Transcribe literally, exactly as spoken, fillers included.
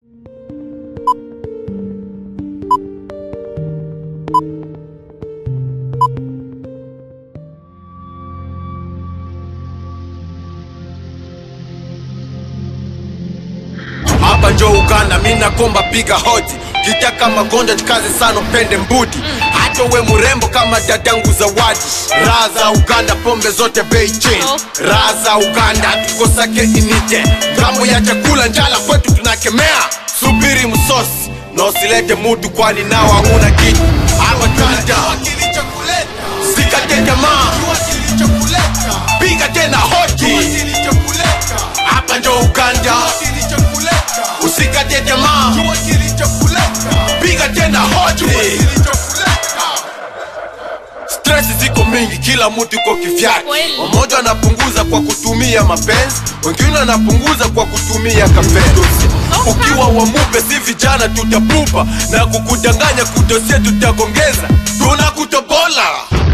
Hapa njo Uganda, mina komba piga hoti. Kitaka magonja chikaze sana pende mbudi. Hata we murembo kama dadangu Zawadi. Raza Uganda, pombe zote bei chini. Raza Uganda, tukosake inite. Gambo ya chakula njala kwetu tunakemea. Subiri msosi, na usilete mutu kwani nawa una kitu. Hapa Uganda, sikate jamaa, piga tena hoti. Hapa njo Uganda, usikate jamaa, piga tena hoti. Stress ziko mingi, kila mtu kwa kivyake. Mmoja anapunguza kwa kutumia mapenzi, wengine anapunguza kwa kutumia kapenzi. Ukiwa wamupe si vijana tutapupa, na kukudanganya kudosia tutagongeza. Tunakutobola